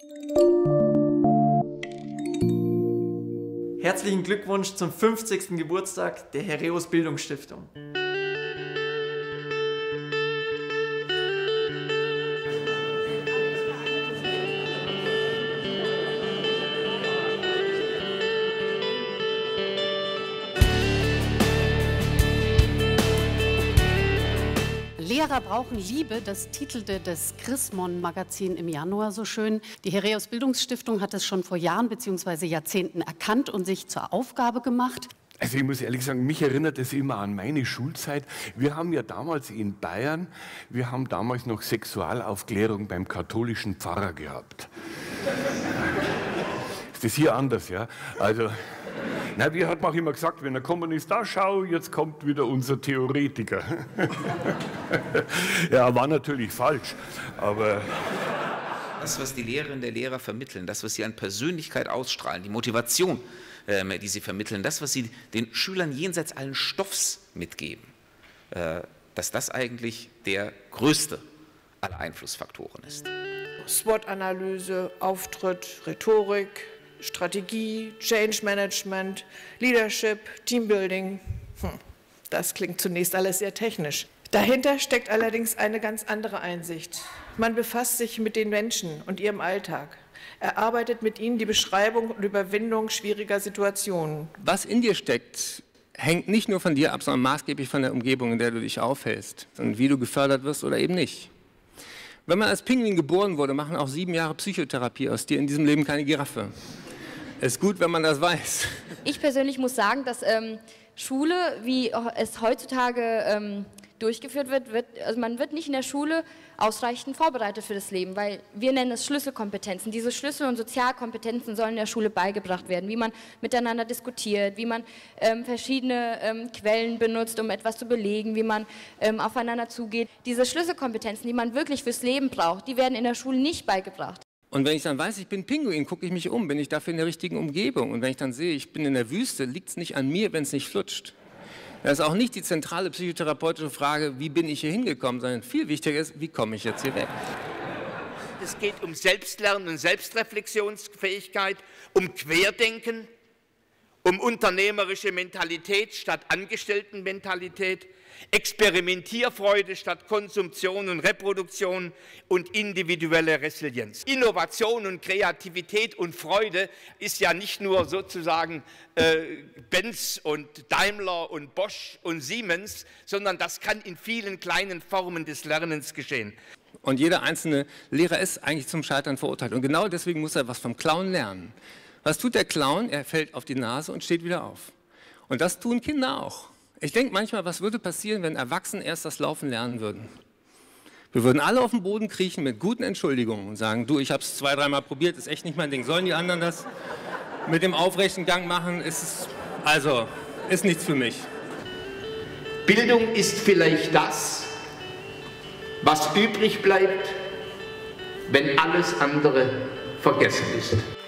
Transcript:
Herzlichen Glückwunsch zum 50. Geburtstag der Heräus Bildungsstiftung. Lehrer brauchen Liebe, das titelte das Chrismon-Magazin im Januar so schön. Die Heräus Bildungsstiftung hat es schon vor Jahren bzw. Jahrzehnten erkannt und sich zur Aufgabe gemacht. Also ich muss ehrlich sagen, mich erinnert das immer an meine Schulzeit. Wir haben ja damals in Bayern, wir haben damals noch Sexualaufklärung beim katholischen Pfarrer gehabt. Ist das hier anders, ja? Also, na, wie hat man auch immer gesagt, wenn ein Kommunist da schau, jetzt kommt wieder unser Theoretiker. Ja, war natürlich falsch, aber... Das, was die Lehrerinnen der Lehrer vermitteln, das, was sie an Persönlichkeit ausstrahlen, die Motivation, die sie vermitteln, das, was sie den Schülern jenseits allen Stoffs mitgeben, dass das eigentlich der größte aller Einflussfaktoren ist. SWOT-Analyse, Auftritt, Rhetorik, Strategie, Change Management, Leadership, Teambuilding. Das klingt zunächst alles sehr technisch. Dahinter steckt allerdings eine ganz andere Einsicht. Man befasst sich mit den Menschen und ihrem Alltag. Erarbeitet mit ihnen die Beschreibung und Überwindung schwieriger Situationen. Was in dir steckt, hängt nicht nur von dir ab, sondern maßgeblich von der Umgebung, in der du dich aufhältst und wie du gefördert wirst oder eben nicht. Wenn man als Pinguin geboren wurde, machen auch 7 Jahre Psychotherapie aus dir in diesem Leben keine Giraffe. Es ist gut, wenn man das weiß. Ich persönlich muss sagen, dass Schule, wie es heutzutage durchgeführt wird, also man wird nicht in der Schule ausreichend vorbereitet für das Leben, weil wir nennen es Schlüsselkompetenzen. Diese Schlüssel- und Sozialkompetenzen sollen in der Schule beigebracht werden, wie man miteinander diskutiert, wie man verschiedene Quellen benutzt, um etwas zu belegen, wie man aufeinander zugeht. Diese Schlüsselkompetenzen, die man wirklich fürs Leben braucht, die werden in der Schule nicht beigebracht. Und wenn ich dann weiß, ich bin Pinguin, gucke ich mich um, bin ich dafür in der richtigen Umgebung. Und wenn ich dann sehe, ich bin in der Wüste, liegt es nicht an mir, wenn es nicht flutscht. Das ist auch nicht die zentrale psychotherapeutische Frage, wie bin ich hier hingekommen, sondern viel wichtiger ist, wie komme ich jetzt hier weg. Es geht um Selbstlernen und Selbstreflexionsfähigkeit, um Querdenken, um unternehmerische Mentalität statt Angestelltenmentalität, Experimentierfreude statt Konsumption und Reproduktion und individuelle Resilienz. Innovation und Kreativität und Freude ist ja nicht nur sozusagen Benz und Daimler und Bosch und Siemens, sondern das kann in vielen kleinen Formen des Lernens geschehen. Und jeder einzelne Lehrer ist eigentlich zum Scheitern verurteilt. Und genau deswegen muss er was vom Clown lernen. Was tut der Clown? Er fällt auf die Nase und steht wieder auf. Und das tun Kinder auch. Ich denke manchmal, was würde passieren, wenn Erwachsene erst das Laufen lernen würden? Wir würden alle auf den Boden kriechen mit guten Entschuldigungen und sagen, du, ich habe es 2-3 Mal probiert, ist echt nicht mein Ding. Sollen die anderen das mit dem aufrechten Gang machen? Ist nichts für mich. Bildung ist vielleicht das, was übrig bleibt, wenn alles andere vergessen ist.